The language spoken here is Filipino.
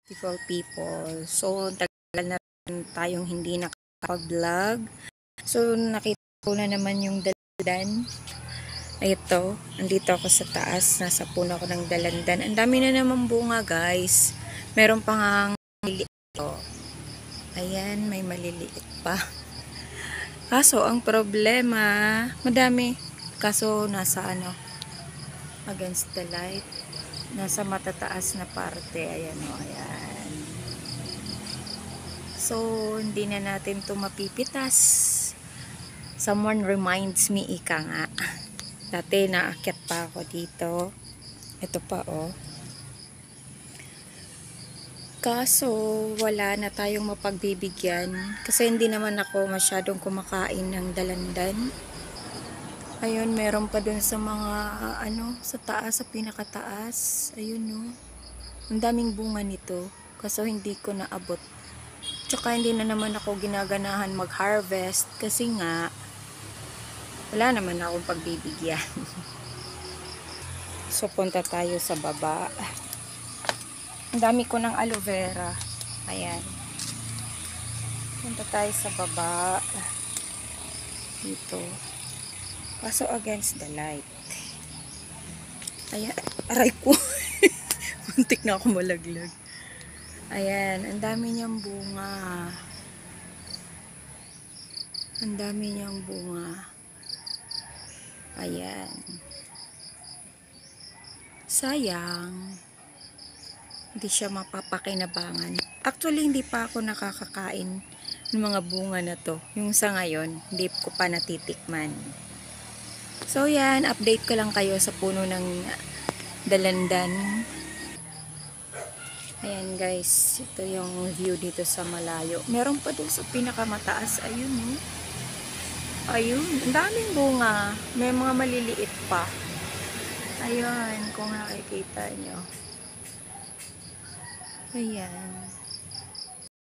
People. So, tagal na rin tayong hindi nakapag-vlog. So, nakita ko na naman yung dalandan. Ito, andito ako sa taas. Nasa puno ako ng dalandan. Ang dami na naman bunga, guys. Meron pang maliliit. Ayan, may maliliit pa. Kaso, ang problema, madami. Kaso, nasa against the light. Nasa matataas na parte. Ayan o, ayan. So, hindi na natin ito mapipitas. Someone reminds me, ika nga. Dati, naakyat pa ako dito. Ito pa, oh. Kaso, wala na tayong mapagbibigyan. Kasi hindi naman ako masyadong kumakain ng dalandan. Ayun, meron pa dun sa mga, sa taas, sa pinakataas. Ayun, no. Ang daming bunga nito. Kaso, hindi ko naabot. Tsaka, hindi na naman ako ginaganahan mag-harvest. Kasi nga, wala naman akong pagbibigyan. So, punta tayo sa baba. Ang dami ko ng aloe vera. Ayan. Punta tayo sa baba. Dito. Kaso against the light. Ayan. Aray ko. Muntik na ako malaglag. Ayan. Ang dami niyang bunga. Ang dami niyang bunga. Ayan. Sayang. Hindi siya mapapakinabangan. Actually, hindi pa ako nakakakain ng mga bunga na to. Yung sa ngayon, hindi ko pa natitikman. So, yan. Update ko lang kayo sa puno ng dalandan. Ayan, guys. Ito yung view dito sa malayo. Meron pa dun sa pinakamataas. Ayun, eh. Ayun. Ang daming bunga. May mga maliliit pa. Ayun. Kung nakikita nyo. Ayan.